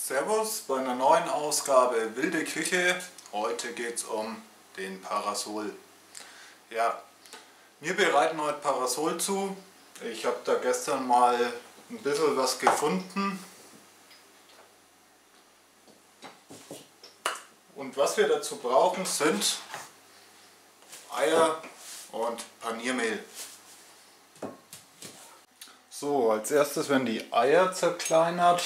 Servus bei einer neuen Ausgabe Wilde Küche. Heute geht es um den Parasol. Ja, wir bereiten heute Parasol zu. Ich habe da gestern mal ein bisschen was gefunden. Und was wir dazu brauchen sind Eier und Paniermehl. So, als erstes werden die Eier zerkleinert.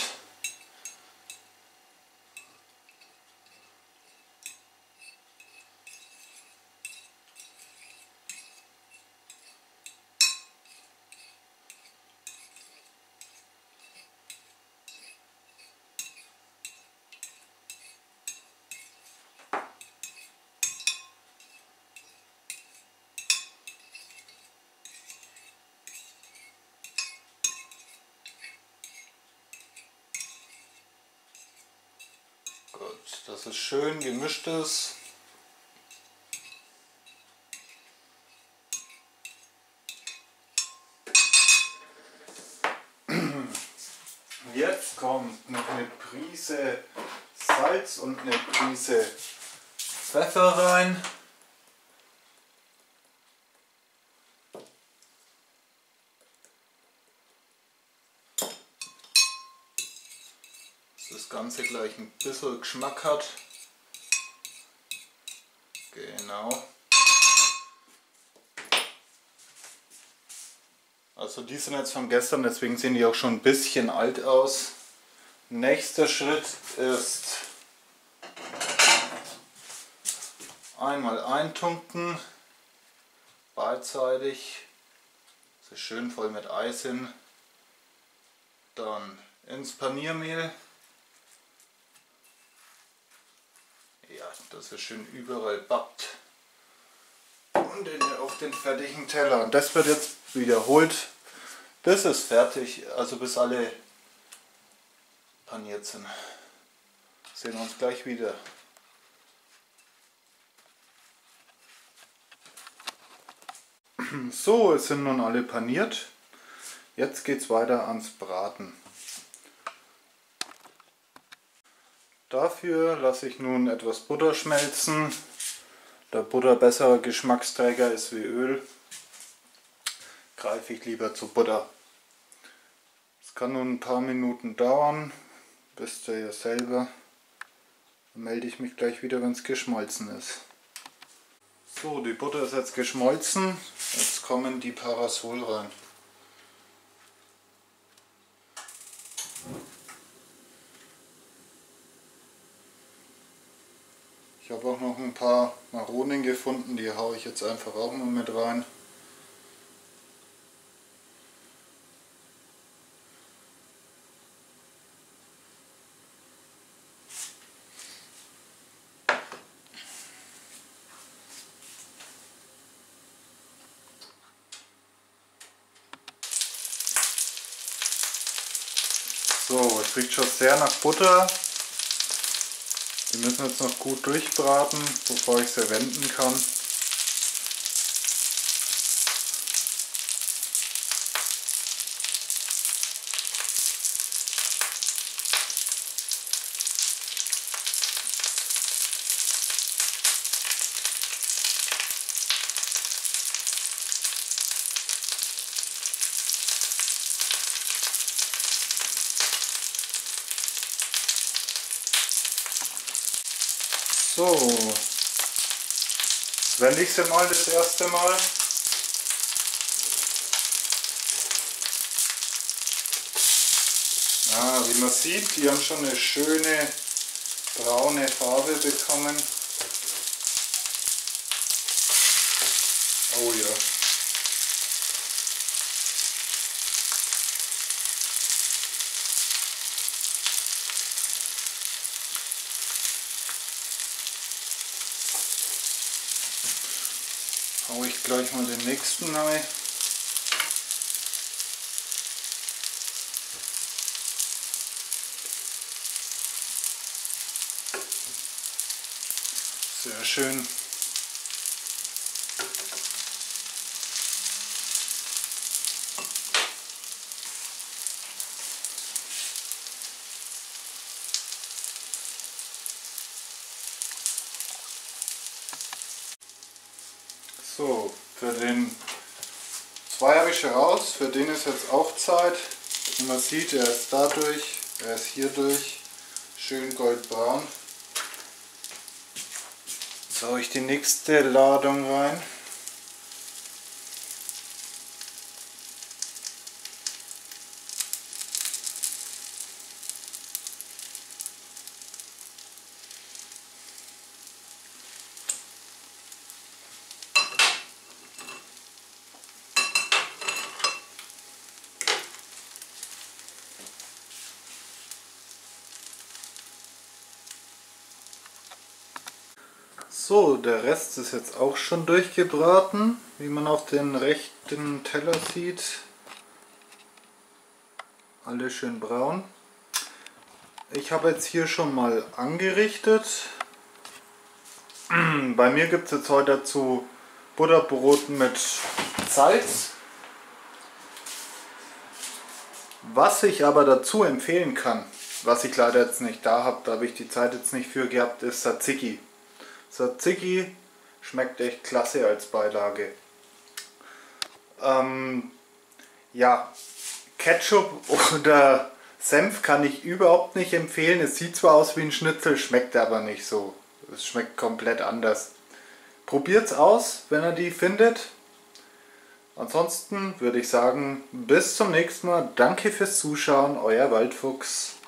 Gut, dass es schön gemischt ist. Jetzt kommt noch eine Prise Salz und eine Prise Pfeffer rein. Dass das Ganze gleich ein bisschen Geschmack hat. Genau. Also die sind jetzt von gestern, deswegen sehen die auch schon ein bisschen alt aus. Nächster Schritt ist einmal eintunken, beidseitig, dass sie schön voll mit Ei sind. Dann ins Paniermehl. Ja, dass es schön überall backt. Und auf den fertigen Teller. Und das wird jetzt wiederholt, bis es fertig, also bis alle paniert sind. Sehen wir uns gleich wieder. So, es sind nun alle paniert. Jetzt geht es weiter ans Braten. Dafür lasse ich nun etwas Butter schmelzen. Da Butter besserer Geschmacksträger ist wie Öl, greife ich lieber zu Butter. Es kann nun ein paar Minuten dauern, wisst ihr ja selber. Dann melde ich mich gleich wieder, wenn es geschmolzen ist. So, die Butter ist jetzt geschmolzen. Jetzt kommen die Parasol rein. Ich habe auch noch ein paar Maronen gefunden, die haue ich jetzt einfach auch noch mit rein. So, es riecht schon sehr nach Butter. Die müssen jetzt noch gut durchbraten, bevor ich sie wenden kann. So, jetzt wende ich sie mal das erste Mal. Wie man sieht, die haben schon eine schöne braune Farbe bekommen. Oh ja. Hau ich gleich mal den nächsten rein. Sehr schön. So, für den 2 habe ich schon raus, für den ist jetzt auch Zeit. Wie man sieht, er ist dadurch, er ist hier durch, schön goldbraun. So, ich die nächste Ladung rein. So, der Rest ist jetzt auch schon durchgebraten, wie man auf den rechten Teller sieht. Alle schön braun. Ich habe jetzt hier schon mal angerichtet. Bei mir gibt es jetzt heute dazu Butterbrot mit Salz. Was ich aber dazu empfehlen kann, was ich leider jetzt nicht da habe, da habe ich die Zeit jetzt nicht für gehabt, ist Tzatziki. Tzatziki schmeckt echt klasse als Beilage. Ja, Ketchup oder Senf kann ich überhaupt nicht empfehlen. Es sieht zwar aus wie ein Schnitzel, schmeckt aber nicht so. Es schmeckt komplett anders. Probiert's aus, wenn ihr die findet. Ansonsten würde ich sagen, bis zum nächsten Mal. Danke fürs Zuschauen, euer Waldfuchs.